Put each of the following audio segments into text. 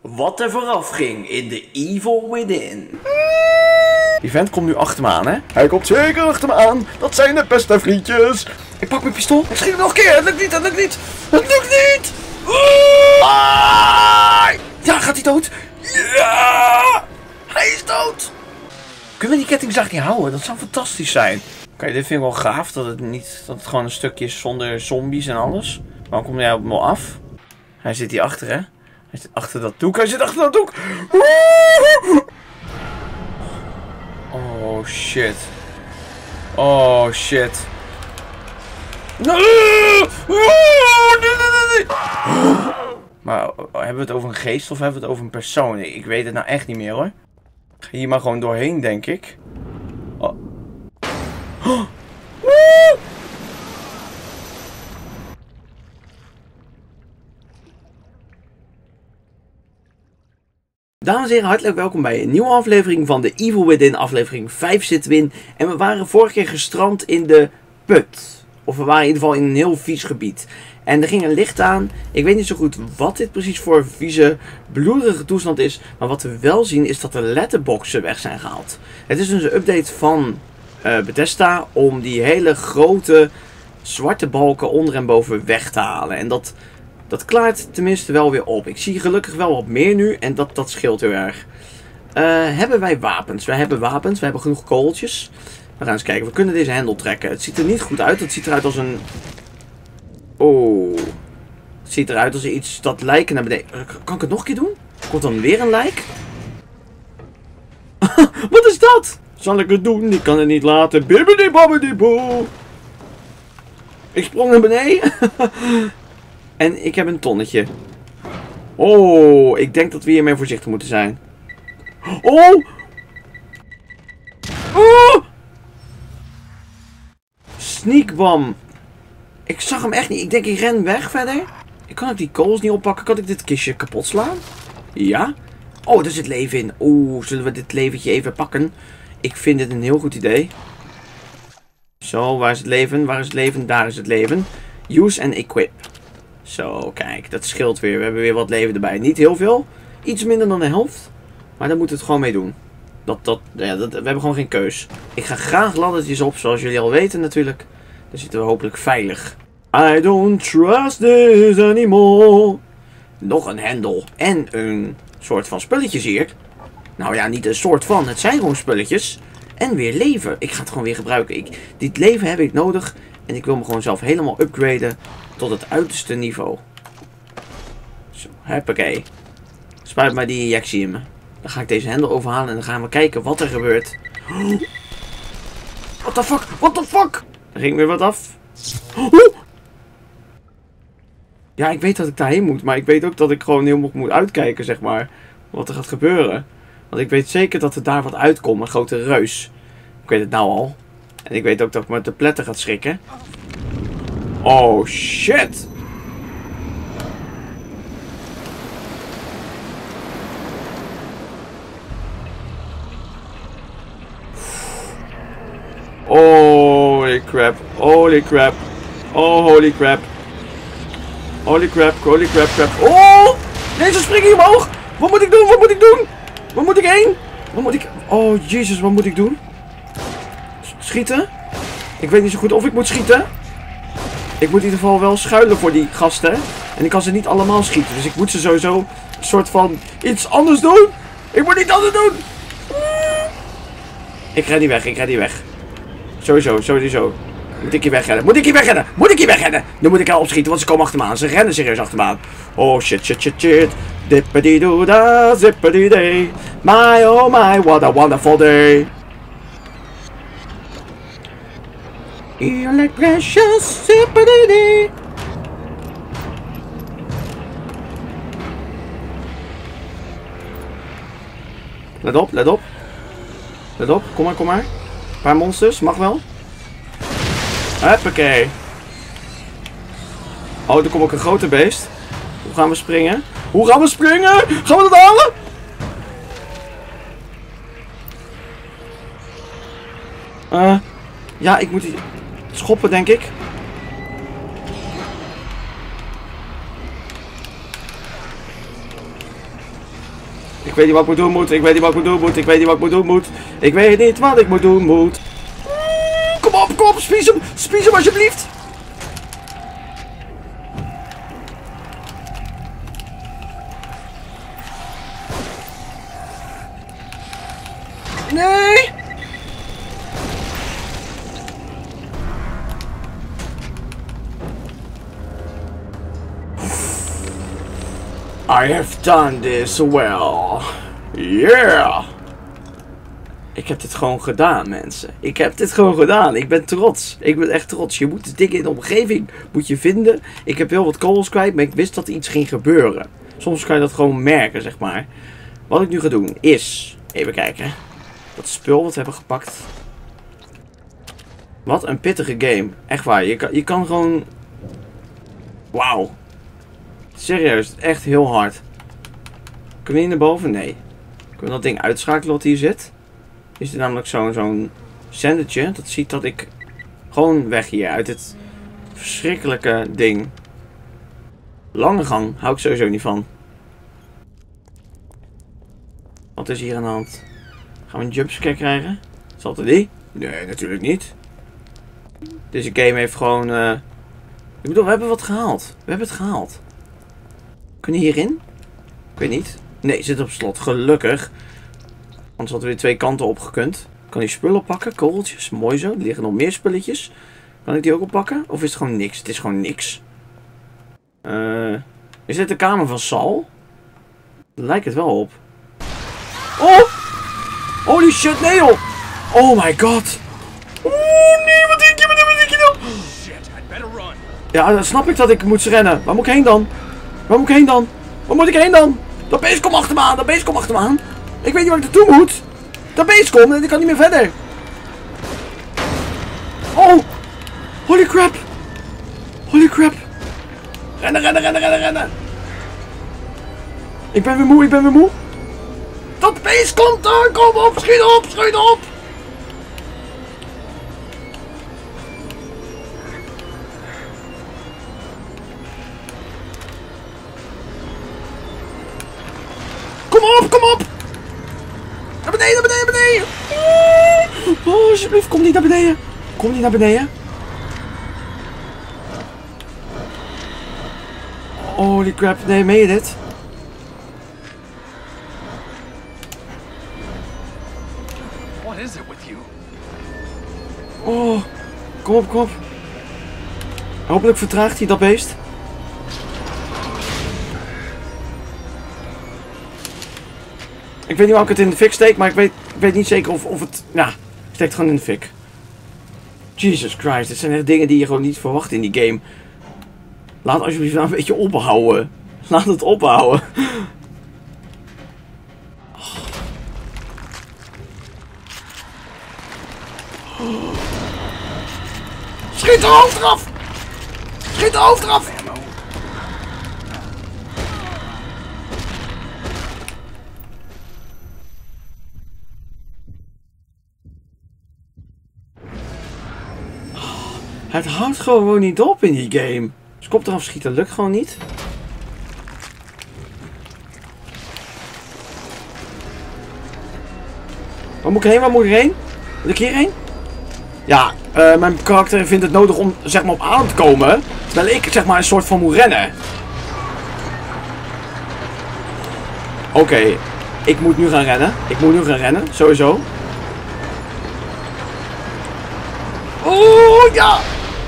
Wat er vooraf ging in The Evil Within. Die vent komt nu achter me aan, hè? Hij komt zeker achter me aan. Dat zijn de beste vriendjes. Ik pak mijn pistool. Ik schiet hem nog een keer. Het lukt niet, het lukt niet. Het lukt niet. Ja, gaat hij dood? Ja! Hij is dood. Kunnen we die kettingzaag niet houden? Dat zou fantastisch zijn. Kijk, dit vind ik wel gaaf. Dat het gewoon een stukje is zonder zombies en alles. Waarom komt hij op me af? Hij zit hier achter, hè? Hij zit achter dat doek. Hij zit achter dat doek. Oh shit. Oh shit. Maar hebben we het over een geest of hebben we het over een persoon? Ik weet het nou echt niet meer, hoor. Ik ga hier maar gewoon doorheen, denk ik. Oh. Dames en heren, hartelijk welkom bij een nieuwe aflevering van The Evil Within. Aflevering 5 zitten we in. En we waren vorige keer gestrand in de put. Of we waren in ieder geval in een heel vies gebied. En er ging een licht aan. Ik weet niet zo goed wat dit precies voor vieze, bloederige toestand is. Maar wat we wel zien is dat de letterboxen weg zijn gehaald. Het is dus een update van Bethesda om die hele grote zwarte balken onder en boven weg te halen. En dat klaart tenminste wel weer op. Ik zie gelukkig wel wat meer nu en dat scheelt heel erg. Hebben wij wapens? Wij hebben wapens, we hebben genoeg kogeltjes. We gaan eens kijken, we kunnen deze hendel trekken. Het ziet er niet goed uit, het ziet eruit als een... Oh. Het ziet eruit als iets dat lijken naar beneden... Kan ik het nog een keer doen? Komt dan weer een lijk? Wat is dat? Zal ik het doen? Ik kan het niet laten. Bibbidi bobbidi boe. Ik sprong naar beneden. En ik heb een tonnetje. Oh, ik denk dat we hiermee voorzichtig moeten zijn. Oh! Oh! Sneakbam. Ik zag hem echt niet. Ik denk ik ren weg verder. Ik kan ook die kogels niet oppakken. Kan ik dit kistje kapot slaan? Ja. Oh, er zit leven in. Oeh, zullen we dit leventje even pakken? Ik vind dit een heel goed idee. Zo, waar is het leven? Waar is het leven? Daar is het leven. Use and equip. Zo, kijk, dat scheelt weer. We hebben weer wat leven erbij. Niet heel veel. Iets minder dan de helft. Maar daar moeten we het gewoon mee doen. We hebben gewoon geen keus. Ik ga graag laddertjes op, zoals jullie al weten natuurlijk. Dan zitten we hopelijk veilig. I don't trust this anymore. Nog een hendel en een soort van spulletjes hier. Nou ja, niet een soort van. Het zijn gewoon spulletjes. En weer leven. Ik ga het gewoon weer gebruiken. Dit leven heb ik nodig. En ik wil me gewoon zelf helemaal upgraden tot het uiterste niveau. Zo, huppakee. Spuit maar die injectie in me. Dan ga ik deze hendel overhalen en dan gaan we kijken wat er gebeurt. What the fuck? What the fuck? Er ging weer wat af. Ja, ik weet dat ik daarheen moet. Maar ik weet ook dat ik gewoon heel moet uitkijken, zeg maar. Wat er gaat gebeuren. Want ik weet zeker dat er daar wat uitkomt. Een grote reus. Ik weet het nou al. En ik weet ook dat ik me te pletten gaat schrikken. Oh, shit. Holy crap. Holy crap. Oh, holy crap. Holy crap, holy crap, crap. Oh! Nee, ze springen hier omhoog. Wat moet ik doen? Wat moet ik doen? Waar moet ik heen? Wat moet ik... Oh, jezus, wat moet ik doen? Schieten? Ik weet niet zo goed of ik moet schieten. Ik moet in ieder geval wel schuilen voor die gasten. En ik kan ze niet allemaal schieten. Dus ik moet ze sowieso een soort van iets anders doen. Ik moet iets anders doen. Ik ren niet weg, ik ren niet weg. Sowieso. Moet ik hier wegrennen? Moet ik hier wegrennen? Moet ik hier wegrennen? Dan moet ik haar opschieten, want ze komen achter me aan. Ze rennen serieus achter me aan. Oh shit. Dippity-doo-da, zippity-day. My oh my, what a wonderful day. You like precious, zippity-day. Let op. Let op, kom maar. Een paar monsters, mag wel. Huppakee. Oh, er komt ook een grote beest. Hoe gaan we springen? Gaan we dat halen? Ja, ik moet die schoppen, denk ik. Ik weet niet wat ik moet doen moet. Ik weet niet wat ik moet doen moet. Ik weet niet wat ik moet doen moet. Ik weet niet wat ik moet doen moet. Kom op, spies hem. Spies hem alsjeblieft. Nee. I have done this well. Yeah. Ik heb dit gewoon gedaan, mensen. Ik heb dit gewoon gedaan. Ik ben trots. Ik ben echt trots. Je moet de dingen in de omgeving moet je vinden. Ik heb heel wat kogels kwijt, maar ik wist dat er iets ging gebeuren. Soms kan je dat gewoon merken, zeg maar. Wat ik nu ga doen is... Even kijken. Dat spul wat we hebben gepakt. Wat een pittige game. Echt waar. Je kan gewoon... Wauw. Serieus. Echt heel hard. Kunnen we hier naar boven? Nee. Kunnen we dat ding uitschakelen wat hier zit? Is er namelijk zo'n zendertje. Dat ziet dat ik gewoon weg hier uit het verschrikkelijke ding. Lange gang. Hou ik sowieso niet van. Wat is hier aan de hand? Gaan we een jumpscare krijgen? Zal het die? Nee, natuurlijk niet. Deze game heeft gewoon... Ik bedoel, we hebben wat gehaald. We hebben het gehaald. Kunnen we hierin? Ik weet niet. Nee, zit op slot. Gelukkig. Anders hadden we weer twee kanten op gekund. Kan die spullen pakken? Kogeltjes. Mooi zo. Er liggen nog meer spulletjes. Kan ik die ook oppakken? Of is het gewoon niks? Het is gewoon niks. Is dit de kamer van Saul? Daar lijkt het wel op. Oh! Holy shit, nee joh! Oh my god! Oeh, nee, wat denk je? Wat denk je nou? Ja, dan snap ik dat ik moet rennen. Waar moet ik heen dan? Waar moet ik heen dan? Waar moet ik heen dan? Dat beest komt achter me aan. Dat beest komt achter me aan. Ik weet niet waar ik naartoe moet. Dat beest komt en ik kan niet meer verder. Oh! Holy crap! Holy crap! Rennen, rennen, rennen, rennen, rennen! Ik ben weer moe, ik ben weer moe. Dat beest komt er! Kom op, schiet op, schiet op! Kom op, kom op! Naar beneden, naar beneden, naar beneden! Oh, alsjeblieft, kom niet naar beneden. Kom niet naar beneden. Holy crap, nee, meen je dit? Oh, kom op, kom op. Hopelijk vertraagt hij dat beest. Ik weet niet waar ik het in de fik steek, maar ik weet niet zeker of het... Ja, ik steek het gewoon in de fik. Jesus Christ, dit zijn echt dingen die je gewoon niet verwacht in die game. Laat alsjeblieft nou een beetje ophouden. Laat het ophouden. Schiet de hoofd eraf! Schiet de hoofd eraf! Het houdt gewoon niet op in die game. Dus kop eraf schieten lukt gewoon niet. Waar moet ik heen? Waar moet ik heen? Moet ik hierheen? Ja, mijn karakter vindt het nodig om zeg maar op adem te komen. Terwijl ik zeg maar een soort van moet rennen. Oké, ik moet nu gaan rennen. Ik moet nu gaan rennen, sowieso. Oh ja!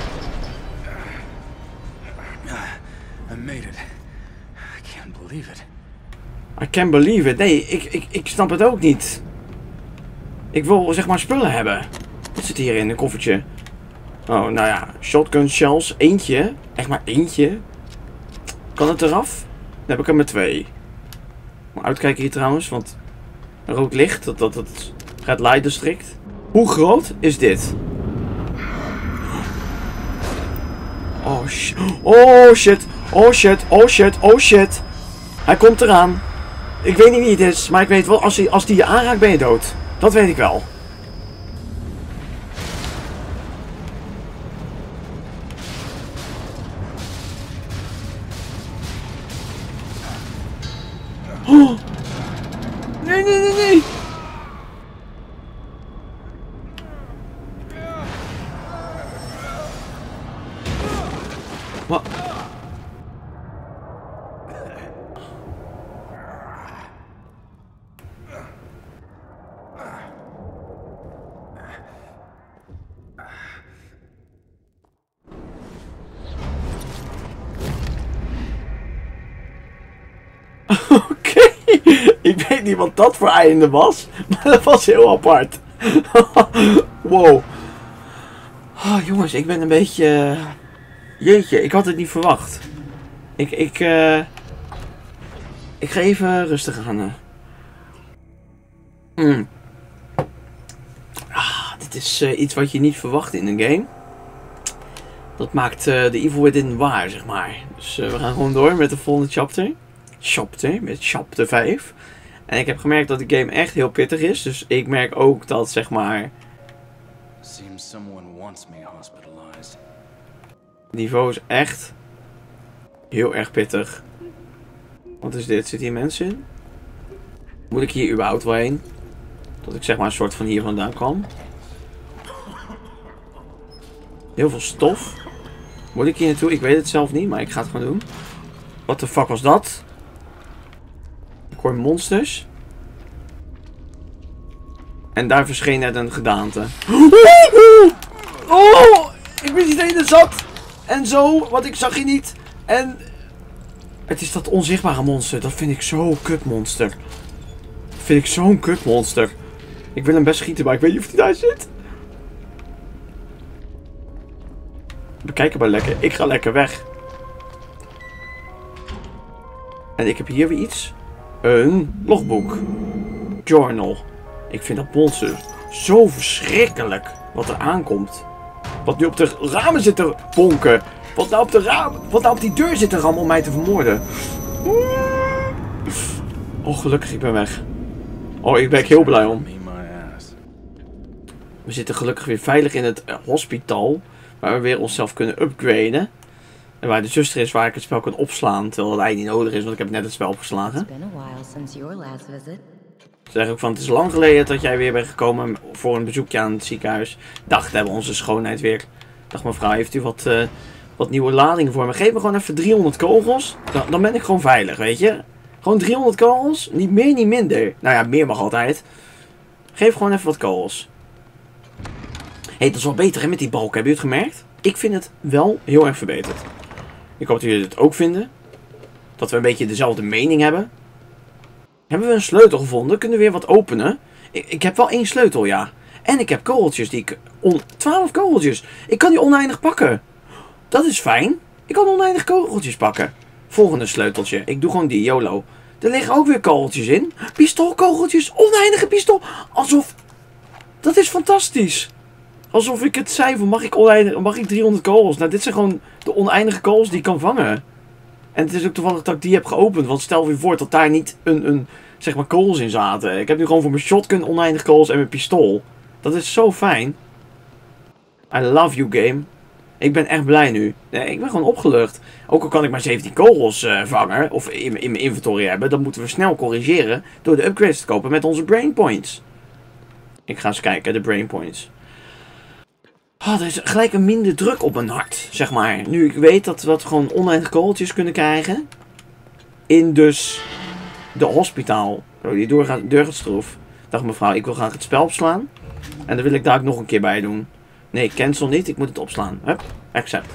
I made it. I can't believe it. I can't believe it. Nee, ik snap het ook niet. Ik wil zeg maar spullen hebben. Wat zit hier in een koffertje? Oh, nou ja. Shotgun shells. Eentje. Echt maar eentje. Kan het eraf? Dan heb ik er maar 2. Maar uitkijken hier trouwens, want rood licht, dat Red Light District. Hoe groot is dit? Oh shit. Oh shit. Oh shit. Oh shit. Oh shit. Hij komt eraan. Ik weet niet wie het is, maar ik weet wel, als die je aanraakt ben je dood. Dat weet ik wel. Oh. Nee, nee, nee, nee. Wat? Oké, ik weet niet wat dat voor einde was, maar dat was heel apart. Wow. Oh, jongens, ik ben een beetje... Jeetje, ik had het niet verwacht. Ik ga even rustig aan. Dit is iets wat je niet verwacht in een game. Dat maakt de Evil Within waar, zeg maar. Dus we gaan gewoon door met de volgende chapter. Met chapter 5. En ik heb gemerkt dat de game echt heel pittig is. Dus ik merk ook dat, zeg maar... Seems someone wants me hospitalized. Niveau is echt heel erg pittig. Wat is dit? Zit hier mensen in? Moet ik hier überhaupt wel heen? Dat ik zeg maar een soort van hier vandaan kwam. Heel veel stof. Moet ik hier naartoe? Ik weet het zelf niet, maar ik ga het gewoon doen. What the fuck was dat? Ik hoor monsters. En daar verscheen net een gedaante. Oh! Ik ben niet in de zat! En zo, want ik zag je niet. En... Het is dat onzichtbare monster. Dat vind ik zo'n kutmonster. Dat vind ik zo'n kutmonster. Ik wil hem best schieten, maar ik weet niet of hij daar zit. Bekijk maar lekker. Ik ga lekker weg. En ik heb hier weer iets. Een logboek. Journal. Ik vind dat monster zo verschrikkelijk. Wat er aankomt. Wat nu op de ramen zit te bonken. Wat nou op die deur zit te rammen om mij te vermoorden. Oh, gelukkig, ik ben weg. Oh, ik ben heel blij om. We zitten gelukkig weer veilig in het hospitaal. Waar we weer onszelf kunnen upgraden. En waar de zuster is waar ik het spel kan opslaan. Terwijl het eigenlijk niet nodig is, want ik heb net het spel opgeslagen. Ze zeggen ook van, het is lang geleden dat jij weer bent gekomen voor een bezoekje aan het ziekenhuis. Dacht, hebben we onze schoonheid weer. Dacht mevrouw, heeft u wat nieuwe ladingen voor me? Geef me gewoon even 300 kogels. Dan ben ik gewoon veilig, weet je. Gewoon 300 kogels. Niet meer, niet minder. Nou ja, meer mag altijd. Geef gewoon even wat kogels. Hé, dat is wel beter hè, met die balken. Heb je het gemerkt? Ik vind het wel heel erg verbeterd. Ik hoop dat jullie het ook vinden. Dat we een beetje dezelfde mening hebben. Hebben we een sleutel gevonden? Kunnen we weer wat openen? Ik heb wel 1 sleutel, ja. En ik heb kogeltjes die ik... 12 kogeltjes. Ik kan die oneindig pakken. Dat is fijn. Ik kan oneindig kogeltjes pakken. Volgende sleuteltje. Ik doe gewoon die YOLO. Er liggen ook weer kogeltjes in. Pistoolkogeltjes. Oneindige pistool. Alsof... Dat is fantastisch. Alsof ik het zei van mag ik 300 kogels. Nou, dit zijn gewoon de oneindige kogels die ik kan vangen. En het is ook toevallig dat ik die heb geopend. Want stel je voor dat daar niet zeg maar kogels in zaten. Ik heb nu gewoon voor mijn shotgun oneindig kogels en mijn pistool. Dat is zo fijn. I love you game. Ik ben echt blij nu. Nee, ik ben gewoon opgelucht. Ook al kan ik maar 17 kogels vangen. Of in mijn inventory hebben. Dan moeten we snel corrigeren. Door de upgrades te kopen met onze brain points. Ik ga eens kijken. De brain points. Oh, er is gelijk een minder druk op mijn hart, zeg maar. Nu ik weet dat we gewoon oneindig kogeltjes kunnen krijgen. In dus de hospitaal. Oh, die deur gaat stroef. Dag mevrouw, ik wil graag het spel opslaan. En dan wil ik daar ook nog een keer bij doen. Nee, cancel niet, ik moet het opslaan. Hup, accept.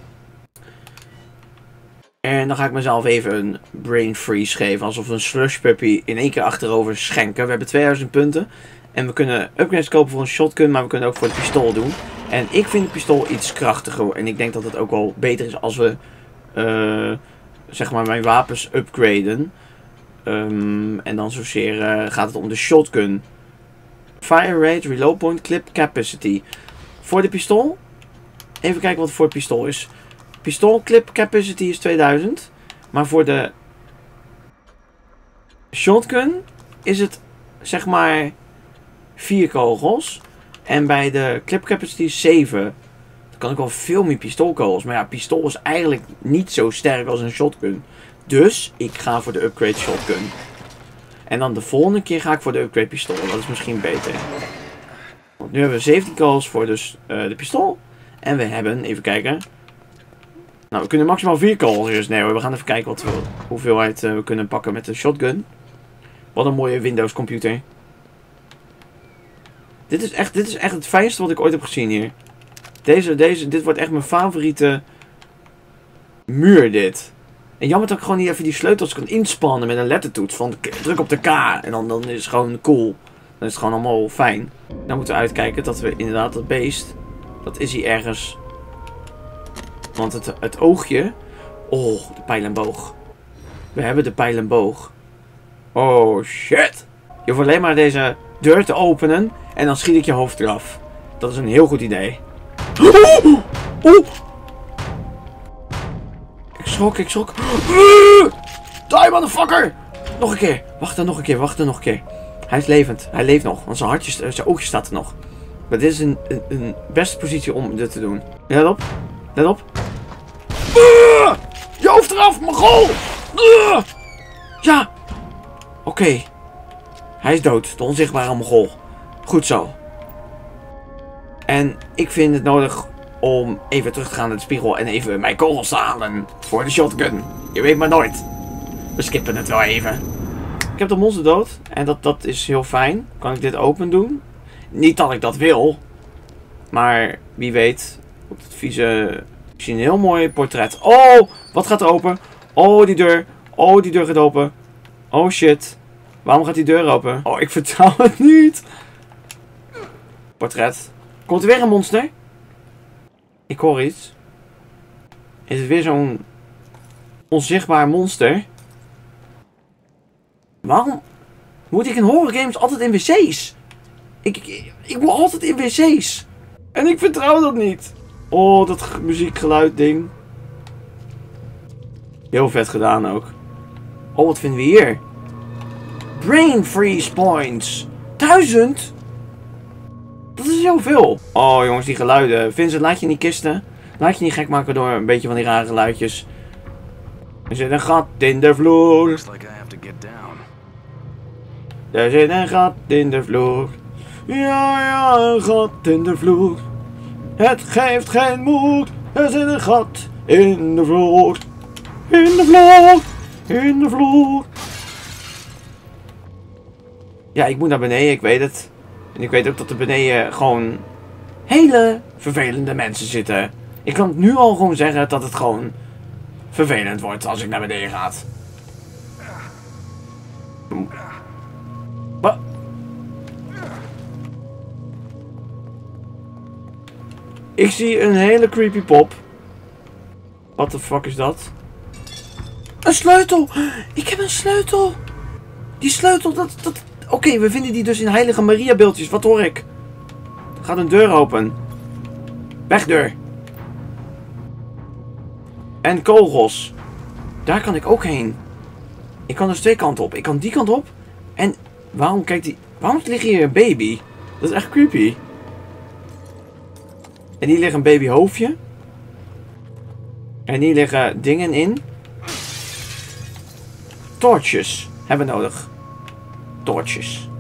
En dan ga ik mezelf even een brain freeze geven. Alsof we een slush puppy in 1 keer achterover schenken. We hebben 2000 punten. En we kunnen upgrades kopen voor een shotgun, maar we kunnen ook voor het pistool doen. En ik vind het pistool iets krachtiger. En ik denk dat het ook wel beter is als we, zeg maar, mijn wapens upgraden. En dan zozeer gaat het om de shotgun. Fire rate, reload point, clip capacity. Voor de pistool. Even kijken wat het voor het pistool is. Pistool clip capacity is 2000. Maar voor de shotgun is het, zeg maar, 4 kogels. En bij de clip capacity 7. Dan kan ik wel veel meer pistoolkogels. Maar ja, pistool is eigenlijk niet zo sterk als een shotgun. Dus ik ga voor de upgrade shotgun. En dan de volgende keer ga ik voor de upgrade pistool. Dat is misschien beter. Want nu hebben we 17 calls voor dus, de pistool. En we hebben, even kijken. Nou, we kunnen maximaal 4 calls. Dus nee hoor, we gaan even kijken wat hoeveelheid we kunnen pakken met de shotgun. Wat een mooie Windows computer. Dit is echt het fijnste wat ik ooit heb gezien hier. Dit wordt echt mijn favoriete muur dit. En jammer dat ik gewoon niet even die sleutels kan inspannen met een lettertoets. Van druk op de K en dan is het gewoon cool. Dan is het gewoon allemaal fijn. Dan moeten we uitkijken dat we inderdaad dat beest. Dat is hier ergens. Want het oogje. Oh, de pijl en boog. We hebben de pijl en boog. Oh shit. Je hoeft alleen maar deze deur te openen. En dan schiet ik je hoofd eraf. Dat is een heel goed idee. Oh. Ik schrok. Die motherfucker! Nog een keer. Wacht nog een keer. Hij is levend. Hij leeft nog. Want zijn hartje, zijn oogje staat er nog. Maar dit is een beste positie om dit te doen. Let op. Je hoofd eraf, Mongool! Ja! Oké. Hij is dood. De onzichtbare Mongool. Goed zo. En ik vind het nodig om even terug te gaan naar de spiegel en even mijn kogels te halen voor de shotgun. Je weet maar nooit. We skippen het wel even. Ik heb de monster dood en dat is heel fijn. Kan ik dit open doen? Niet dat ik dat wil. Maar wie weet. Op het vieze... Ik zie een heel mooi portret. Oh, wat gaat er open? Oh, die deur. Oh, die deur gaat open. Oh shit. Waarom gaat die deur open? Oh, ik vertrouw het niet. Portret. Komt er weer een monster? Ik hoor iets. Is het weer zo'n onzichtbaar monster? Waarom moet ik in horrorgames altijd in wc's? Ik moet altijd in wc's. En ik vertrouw dat niet. Oh, dat muziekgeluid ding. Heel vet gedaan ook. Oh, wat vinden we hier? Brain freeze points. 1000? Dat is heel veel. Oh jongens, die geluiden. Vincent, laat je niet kisten. Laat je niet gek maken door een beetje van die rare geluidjes. Er zit een gat in de vloer. Er zit een gat in de vloer. Ja, een gat in de vloer. Het geeft geen moed. Er zit een gat in de vloer. In de vloer. In de vloer. Ja, ik moet naar beneden, ik weet het. En ik weet ook dat er beneden gewoon hele vervelende mensen zitten. Ik kan nu al gewoon zeggen dat het gewoon vervelend wordt als ik naar beneden ga. Wat? Ik zie een hele creepy pop. What the fuck is dat? Een sleutel! Ik heb een sleutel! Die sleutel, dat... Oké, we vinden die dus in Heilige Maria beeldjes. Wat hoor ik? Er gaat een deur open. Wegdeur. En kogels. Daar kan ik ook heen. Ik kan dus twee kanten op. Ik kan die kant op. En waarom ligt hier een baby? Dat is echt creepy. En hier ligt een babyhoofdje. En hier liggen dingen in. Torches hebben we nodig. Torches.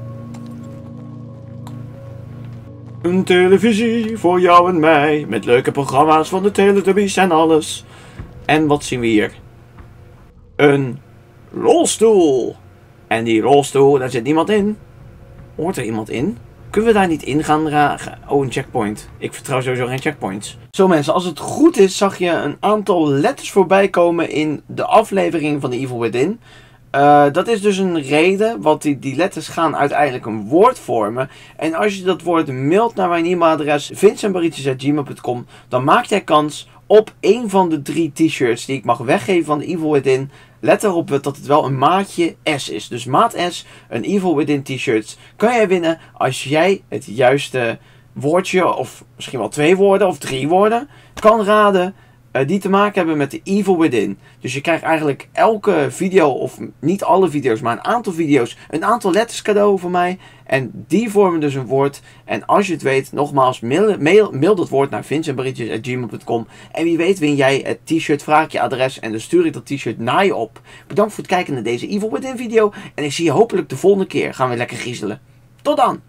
Een televisie voor jou en mij. Met leuke programma's van de Teletubbies en alles. En wat zien we hier? Een rolstoel. En die rolstoel, daar zit niemand in. Hoort er iemand in? Kunnen we daar niet in gaan dragen? Oh, een checkpoint. Ik vertrouw sowieso geen checkpoints. Zo mensen, als het goed is zag je een aantal letters voorbij komen in de aflevering van The Evil Within. Dat is dus een reden, want die letters gaan uiteindelijk een woord vormen. En als je dat woord mailt naar mijn e-mailadres vincentbarietjes@gmail.com, dan maak jij kans op een van de 3 t-shirts die ik mag weggeven van The Evil Within. Let erop dat het wel een maatje S is. Dus maat S, een Evil Within t-shirt, kan jij winnen als jij het juiste woordje, of misschien wel 2 woorden of 3 woorden, kan raden die te maken hebben met de Evil Within. Dus je krijgt eigenlijk elke video, of niet alle video's, maar een aantal video's, een aantal letters cadeau van mij. En die vormen dus een woord. En als je het weet, nogmaals, mail dat woord naar vincentbarietjes@gmail.com. En wie weet win jij het t-shirt, vraag ik je adres en dan stuur ik dat t-shirt naar je op. Bedankt voor het kijken naar deze Evil Within video. En ik zie je hopelijk de volgende keer. Gaan we lekker griezelen. Tot dan!